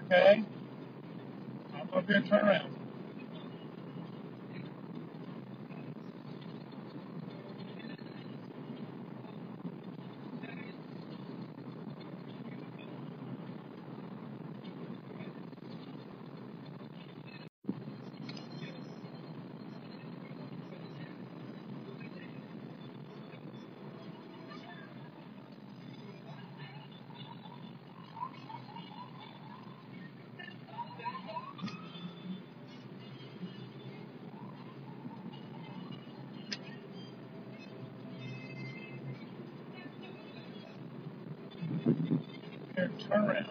Okay. I'm over here and turn around. Here, turn around.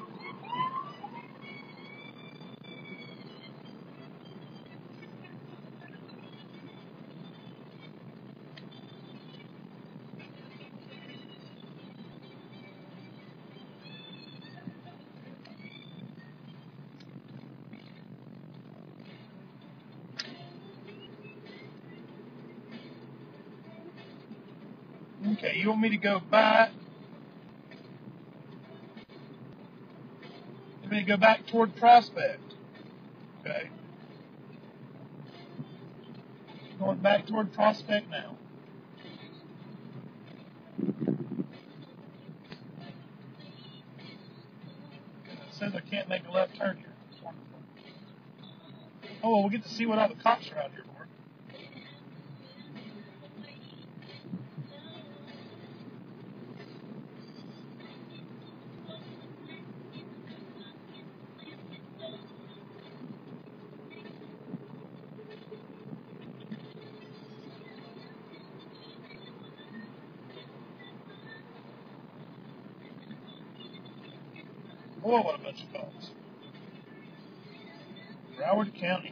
Okay, you want me to go back? You want me to go back toward Prospect? Okay. Going back toward Prospect now. It says I can't make a left turn here. Wonderful. Oh, well, we'll get to see what all the cops are out here for. Boy, what a bunch of calls. Broward County.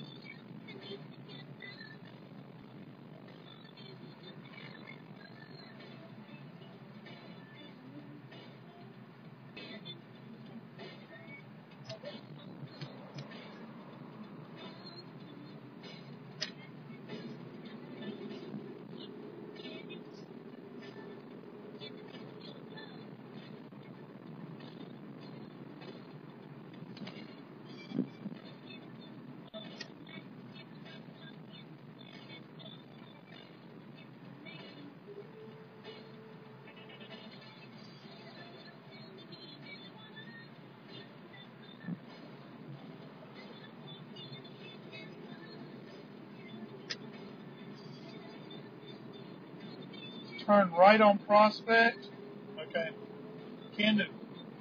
Turn right on Prospect. Okay. Can do.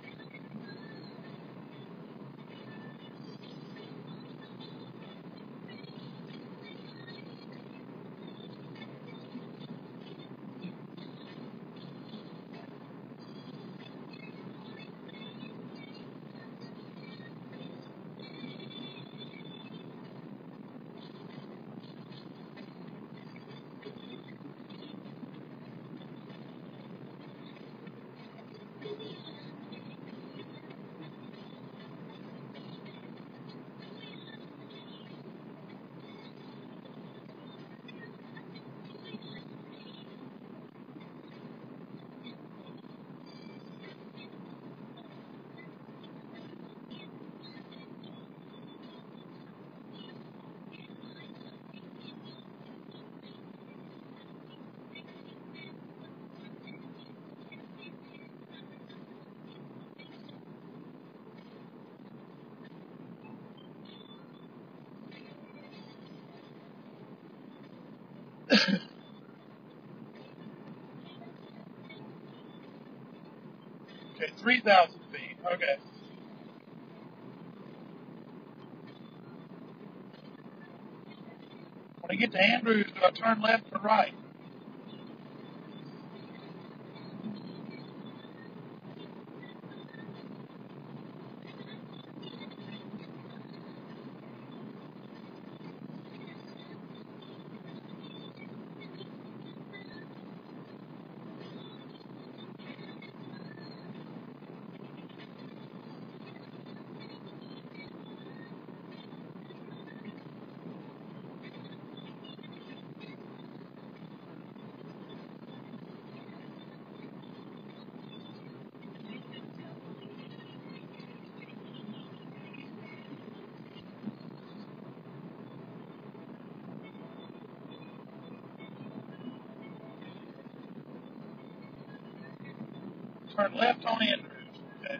Okay, 3,000 feet. Okay. When I get to Andrews, do I turn left or right? Turn left on Andrews. Okay.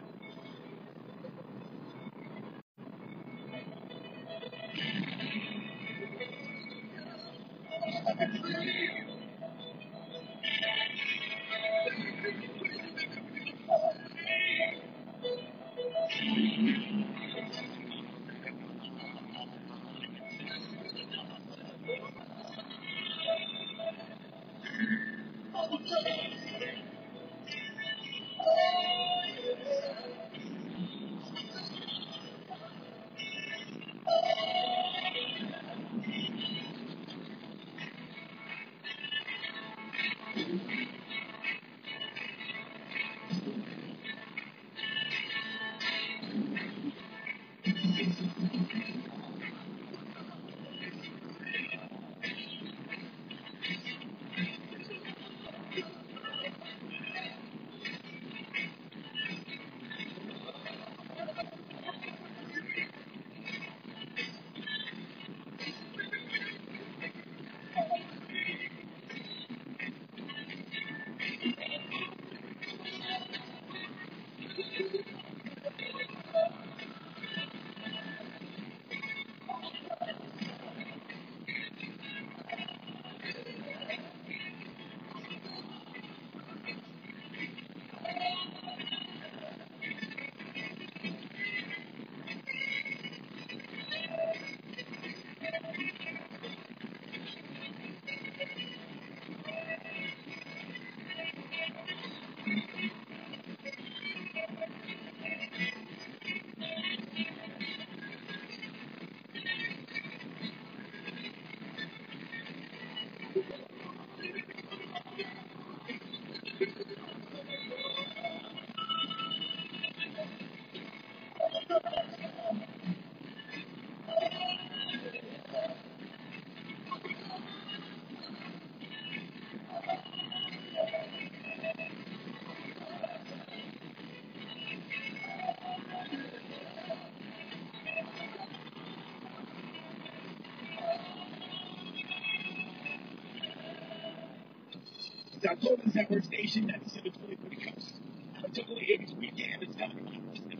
It's our Golden Network Station, 97.20 for the coast. Until the 80s weekend, it's down to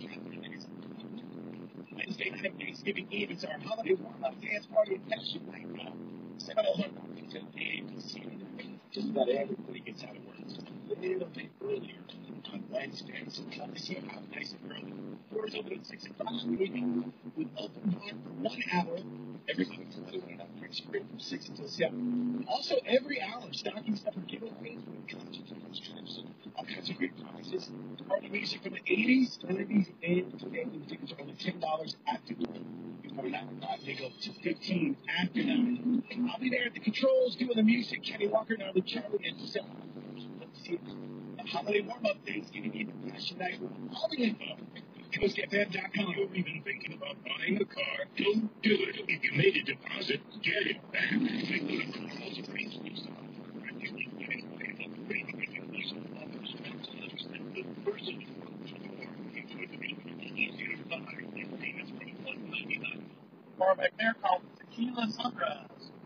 Wednesday night of Thanksgiving Eve. It's our holiday warm-up dance party and fashion night. 7:00 until 8 a.m. Just about everybody gets out of work a little bit earlier on Wednesday, so come to see how nice and early. Doors open at 6 o'clock in the evening with open time for 1 hour. Everybody's doing up for spring from 6 until 7. Also, every hour, stocking stuffer giveaways with concerts and trips and all kinds of great prizes. Party music from the 80s, 90s, and today. The tickets are only $10 after 9 o'clock. They go to 15 after 9. I'll be there at the controls doing the music. Kenny Walker, now the Charlie, and Giselle. Let's see a holiday warm-up Thanksgiving Eve fashion night. All the info. CoastFM.com. You've been thinking about buying a car? Don't do it. If you made a deposit, get it back. Take a look at all the things we saw. Practically getting paid for free because of offers and the person who owns the car. It's going to be easier to buy and payments from $199. Bar back there called Tequila Sunrise.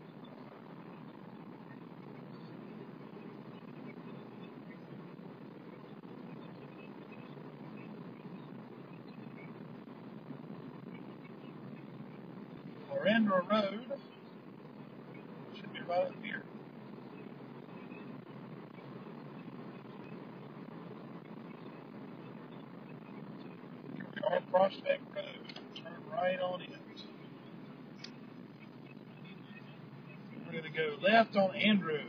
Orlando Road should be right up here. Here we are, Prospect Road. Turn right on it. We're going to go left on Andrews.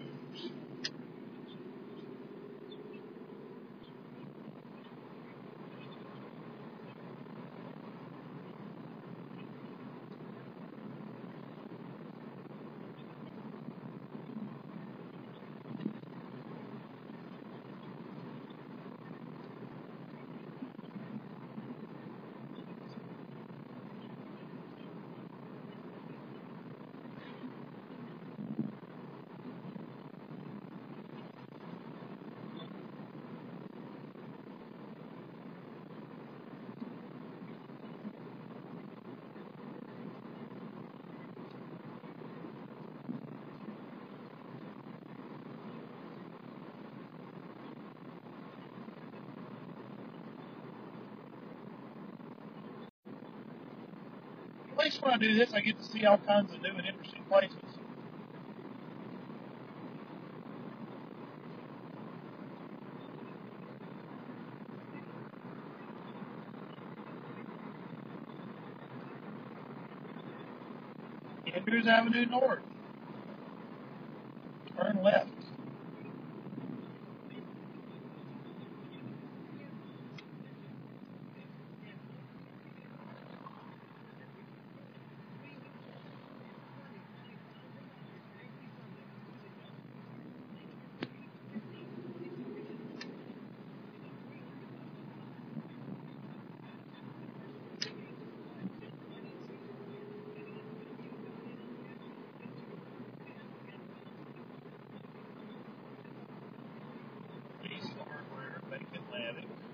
At least when I do this, I get to see all kinds of new and interesting places. Andrews Avenue North. Turn left. East Hardware, Bank Atlantic.